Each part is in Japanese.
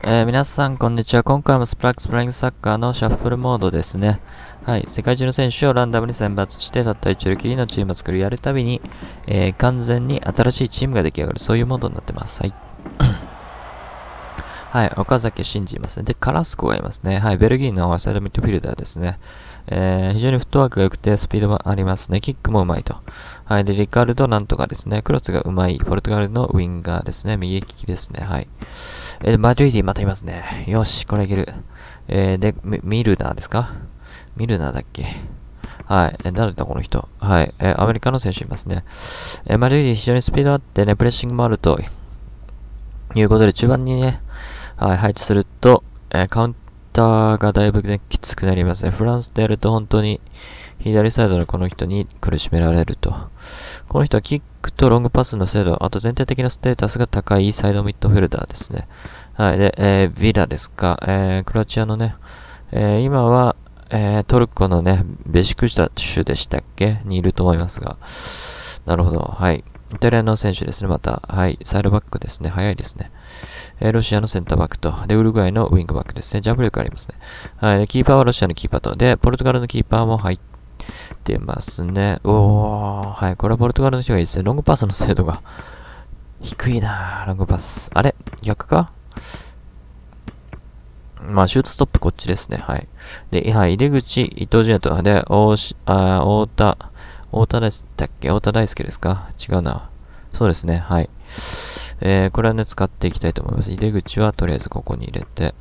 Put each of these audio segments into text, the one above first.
皆さん、こんにちは。今回もスプラックスプライングサッカーのシャッフルモードですね。はい。世界中の選手をランダムに選抜して、たった一人きりのチームを作るやるたびに、完全に新しいチームが出来上がる。そういうモードになってます。はい。はい。岡崎慎司いますね。で、カラスコがいますね。はい。ベルギーのサイドミッドフィルダーですね。非常にフットワークが良くて、スピードもありますね。キックもうまいと。はい。で、リカルドなんとかですね。クロスがうまい。ポルトガルのウィンガーですね。右利きですね。はい。マドリーディまたいますね。よし、これいける。で、ミルナーですか？ミルナーだっけ？はい。誰だこの人。はい。アメリカの選手いますね。マドリーディ非常にスピードあってね、プレッシングもあるということで、中盤にね、はい、配置すると、カウンターがだいぶね、きつくなりますね。フランスでやると本当に左サイドのこの人に苦しめられると。この人はキックとロングパスの精度、あと全体的なステータスが高いサイドミッドフィルダーですね。はい。で、ビラですか。クロアチアのね、今は、トルコのね、ベシクタシュでしたっけにいると思いますが。なるほど。はい。イタリアの選手ですね、また。はい。サイドバックですね。早いですね。ロシアのセンターバックと、で、ウルグアイのウィングバックですね。ジャンプ力ありますね。はい。で、キーパーはロシアのキーパーと、で、ポルトガルのキーパーも入ってますね。はい。これはポルトガルの人がいいですね。ロングパスの精度が低いなぁ、ロングパス。あれ逆かまあ、シュートストップこっちですね。はい。で、はい、出口、伊藤純也と、で、太田でしたっけ太田大輔ですか違うな。そうですね。はい。これはね、使っていきたいと思います。出口はとりあえずここに入れて。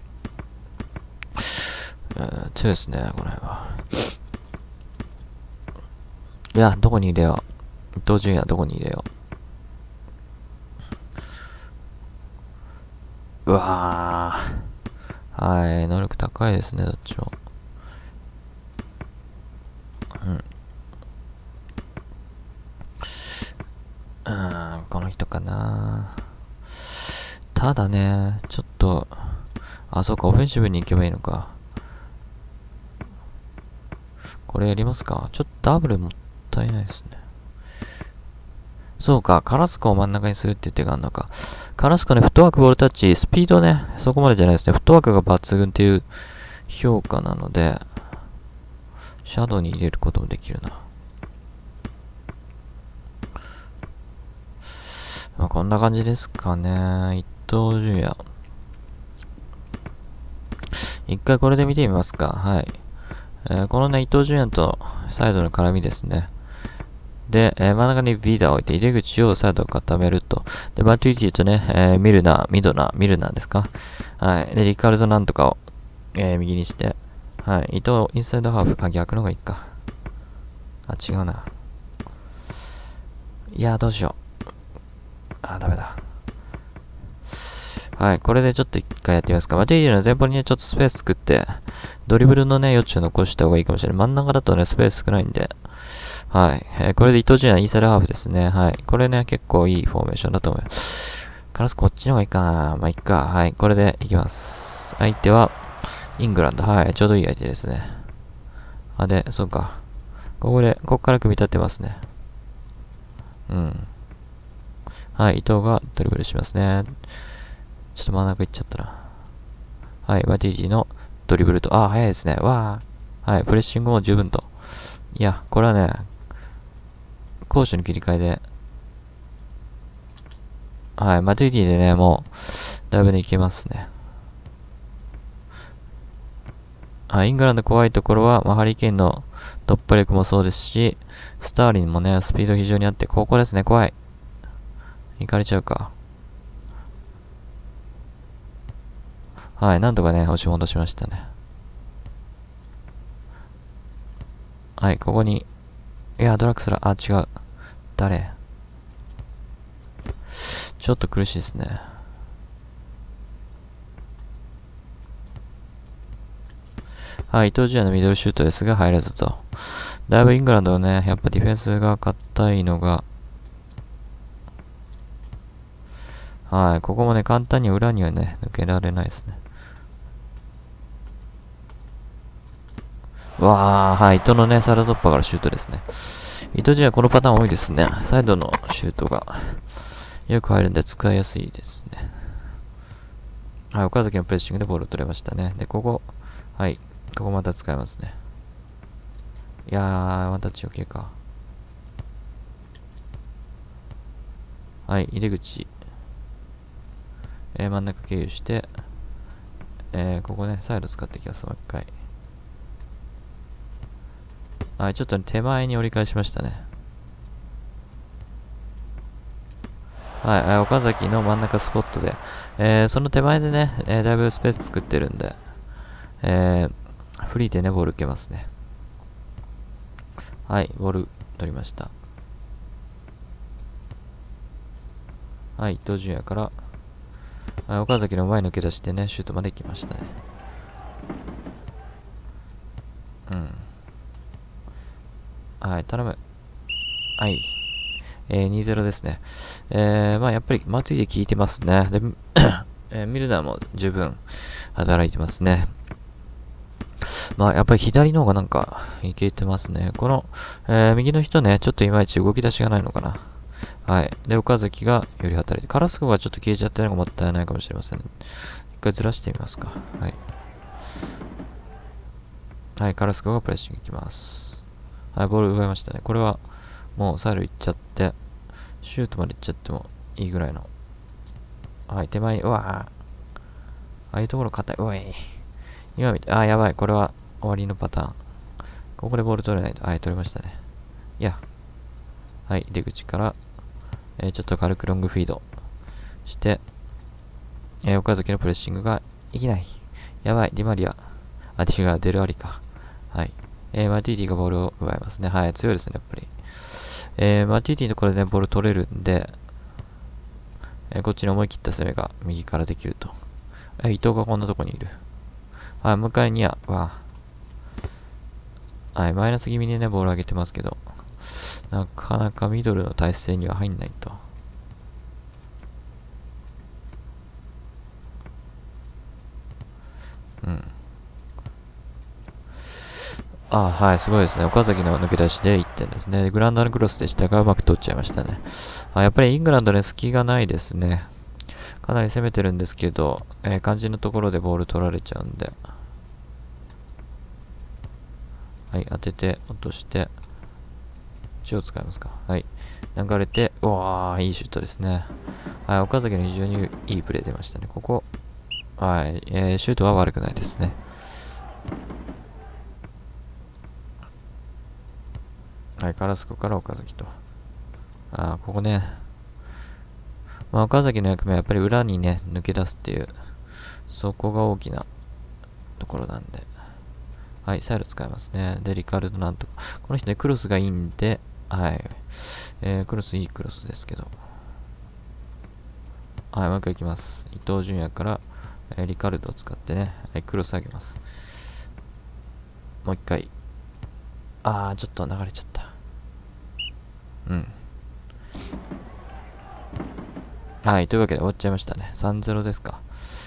強いですね、この辺は。いや、どこに入れよう。伊藤純也どこに入れよう。うわー。はい、能力高いですね、どっちも。この人かな。ただね、ちょっと、そうか、オフェンシブに行けばいいのか。これやりますか？ちょっとダブルもったいないですね。そうか、カラスコを真ん中にするっていう手があるのか。カラスコね、フットワーク、ボールタッチ、スピードね、そこまでじゃないですね。フットワークが抜群っていう評価なので、シャドウに入れることもできるな。まあ、こんな感じですかね。伊藤純也。一回これで見てみますか。はい。このね、伊藤純也とサイドの絡みですね。で、真ん中にビーダーを置いて、入り口をサイドを固めると。で、バティティとね、ミルナーですか。はい。で、リカルドなんとかを、右にして、はい。伊藤、インサイドハーフ、逆の方がいいか。違うな。いやどうしよう。ダメだ。はい。これでちょっと一回やってみますか。バティティの前方にね、ちょっとスペース作って、ドリブルのね、余地を残した方がいいかもしれない。真ん中だとね、スペース少ないんで、はい。これで伊藤純也インサイドハーフですね。はい。これね、結構いいフォーメーションだと思います。カラスこっちの方がいいかな。まあ、いっか。はい。これでいきます。相手は、イングランド。はい。ちょうどいい相手ですね。で、そうか。ここから組み立てますね。うん。はい。伊藤がドリブルしますね。ちょっと真ん中行っちゃったな。はい。バティティのドリブルと、早いですね。わー。はい。プレッシングも十分と。いや、これはね、攻守に切り替えで、はい、マティディでね、もう、だいぶね、いけますね。イングランド怖いところは、ハリケーンの突破力もそうですし、スターリンもね、スピード非常にあって、ここですね、怖い。行かれちゃうか。はい、なんとかね、押し戻しましたね。はい、ここに、いや、ドラッグスラー、違う。誰？ちょっと苦しいですね。はい、伊藤純也のミドルシュートですが入らずと。だいぶイングランドはね、やっぱディフェンスが硬いのが、はい、ここもね、簡単に裏にはね、抜けられないですね。はい、伊藤のね、サイド突破からシュートですね。伊藤純也このパターン多いですね。サイドのシュートがよく入るんで使いやすいですね。 はい、岡崎のプレッシングでボールを取れましたね。で、ここ、はい、ここまた使えますね。いやー、また中継か。はい、入り口。真ん中経由して、ここね、サイド使っていきます、もう一回。はい、ちょっと、ね、手前に折り返しましたね。はい、岡崎の真ん中スポットで、その手前でね、だいぶスペース作ってるんで、フリーでね、ボール受けますね。はい、ボール取りました。はい、伊東純也から、はい、岡崎の前抜け出してね、シュートまで行きましたね。うん。はい、頼む。はい。2-0ですね。まあやっぱりマトゥイで効いてますね。で、ミルナーも十分働いてますね。まあやっぱり左の方がなんかいけてますね。この、右の人ね、ちょっといまいち動き出しがないのかな。はい。で、岡崎がより働いて、カラスコがちょっと消えちゃってるのがもったいないかもしれませんね。一回ずらしてみますか。はい。はい、カラスコがプレッシングいきます。はい、ボール奪いましたね。これは、もうサイド行っちゃって、シュートまで行っちゃってもいいぐらいの。はい、手前に、うわぁ。ああいうところ硬い。おい。今見て、やばい。これは終わりのパターン。ここでボール取れないと。はい、取れましたね。いや。はい、出口から、ちょっと軽くロングフィードして、岡崎のプレッシングがいきない。やばい、ディマリア。違う、デルアリか。はい。マティーティがボールを奪いますね。はい、強いですね、やっぱり。マティーティのところでね、ボール取れるんで、こっちに思い切った攻めが右からできると。伊藤がこんなとこにいる。はい、向かいには、はい、マイナス気味にね、ボール上げてますけど、なかなかミドルの体勢には入んないと。うん。はい、すごいですね。岡崎の抜け出しで1点ですね。グランダーのクロスでしたが、うまく取っちゃいましたね。やっぱりイングランドね、隙がないですね。かなり攻めてるんですけど、肝心のところでボール取られちゃうんで。はい、当てて、落として、血を使いますか。はい。流れて、うわー、いいシュートですね。はい、岡崎の非常にいいプレー出ましたね。ここ、はい、シュートは悪くないですね。はい、カラスコから岡崎と。ここね。まあ、岡崎の役目はやっぱり裏にね、抜け出すっていう、そこが大きなところなんで。はい、サイド使いますね。で、リカルドなんとか。この人ね、クロスがいいんで、はい。クロスいいクロスですけど。はい、もう一回いきます。伊東純也から、リカルドを使ってね、はい、クロス上げます。もう一回。ちょっと流れちゃった。うん。はい、というわけで終わっちゃいましたね。3-0ですか。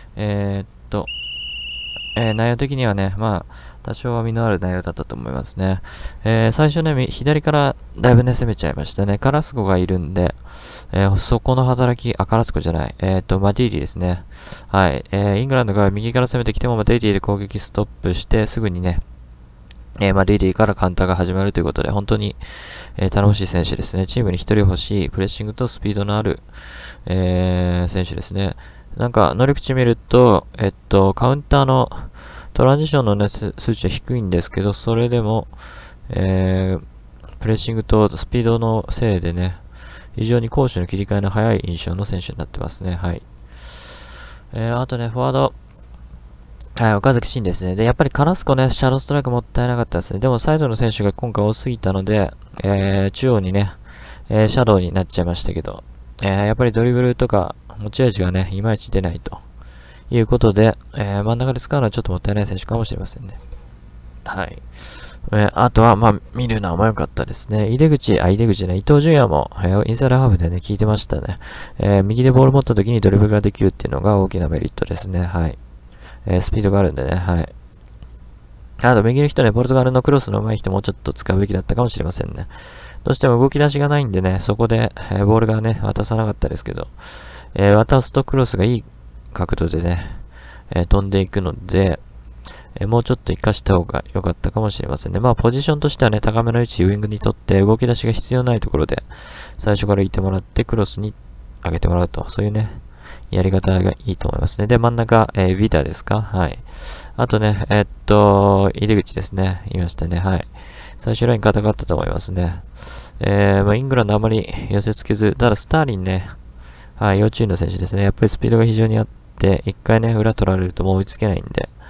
内容的にはね、まあ、多少は実のある内容だったと思いますね。最初ね、左からだいぶね、攻めちゃいましたね。カラスコがいるんで、そこの働き、カラスコじゃない、マティーリですね。はい、イングランドが右から攻めてきても、マティーリで攻撃ストップして、すぐにね、マティーリからカウンターが始まるということで、本当に、頼もしい選手ですね。チームに一人欲しい、プレッシングとスピードのある、選手ですね。なんか、能力値見ると、カウンターのトランジションのね、数値は低いんですけど、それでも、プレッシングとスピードのせいでね、非常に攻守の切り替えの早い印象の選手になってますね。はい。あとね、フォワード。はい、岡崎慎ですね。で、やっぱりカラスコね、シャドーストライクもったいなかったですね。でも、サイドの選手が今回多すぎたので、中央にね、シャドウになっちゃいましたけど、やっぱりドリブルとか持ち味がね、いまいち出ないということで、真ん中で使うのはちょっともったいない選手かもしれませんね。はい。あとは、まあ、見るのは良かったですね。井出口ね、伊東純也も、インサイドハーフでね、聞いてましたね。右でボール持った時にドリブルができるっていうのが大きなメリットですね。はい。スピードがあるんでね、はい。あと、右の人ね、ポルトガルのクロスの上手い人もちょっと使うべきだったかもしれませんね。どうしても動き出しがないんでね、そこで、ボールがね、渡さなかったですけど、渡すとクロスがいい角度でね、 飛んでいくので、もうちょっと活かした方が良かったかもしれませんね。まあ、ポジションとしてはね、高めの位置、ウィングにとって動き出しが必要ないところで、最初からいてもらって、クロスに上げてもらうと、そういうね、やり方がいいと思いますね。で、真ん中、ビタですか？はい。あとね、入り口ですね。言いましたね。はい。最終ライン硬かったと思いますね。まあ、イングランドあまり寄せつけず、ただスターリンね、はい、要注意の選手ですね。やっぱりスピードが非常にあって、一回ね、裏取られるともう追いつけないん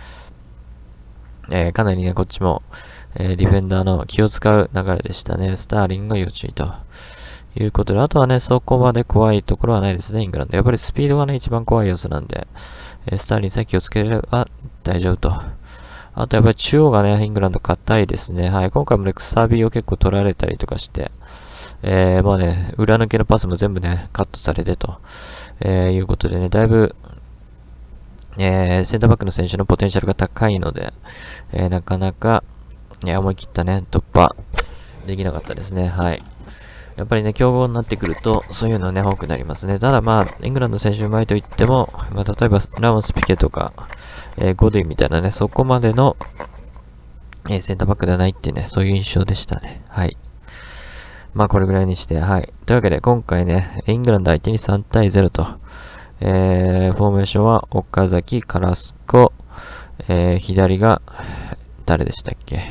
で、かなりね、こっちも、ディフェンダーの気を使う流れでしたね。スターリンが要注意ということで、あとはね、そこまで怖いところはないですね、イングランド。やっぱりスピードがね、一番怖い要素なんで、スターリンさえ気をつければ大丈夫と。あとやっぱり中央がね、イングランド硬いですね。はい。今回もね、くさびを結構取られたりとかして、まあね、裏抜けのパスも全部ね、カットされてと、いうことでね、だいぶ、センターバックの選手のポテンシャルが高いので、なかなか、思い切ったね、突破できなかったですね。はい。やっぱりね、強豪になってくると、そういうのね、多くなりますね。ただまあ、イングランド選手うまいと言っても、まあ、例えば、ラモス・ピケとか、ゴディみたいなね、そこまでの、センターバックではないっていうね、そういう印象でしたね。はい。まあ、これぐらいにして、はい。というわけで、今回ね、イングランド相手に3対0と、フォーメーションは、岡崎、カラスコ、左が、誰でしたっけ？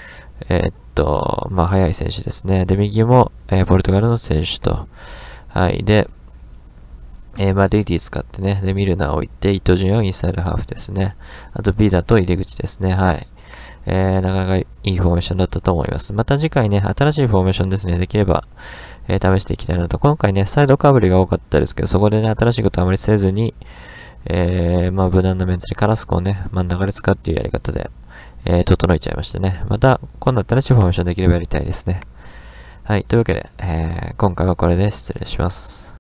まあ、速い選手ですね。で、右も、ポルトガルの選手と、はい。で、まあ、レディ使ってね、で、ミルナーを置いて、伊東純也をインサイドハーフですね。あと、ビダと入り口ですね。はい。なかなかいいフォーメーションだったと思います。また次回ね、新しいフォーメーションですね、できれば、試していきたいなと。今回ね、サイドかぶりが多かったですけど、そこでね、新しいことあまりせずに、まあ、無難なメンツでカラスコをね、真ん中で使うっていうやり方で、整えちゃいましたね。また、今度新しいフォーメーションできればやりたいですね。はい。というわけで、今回はこれで失礼します。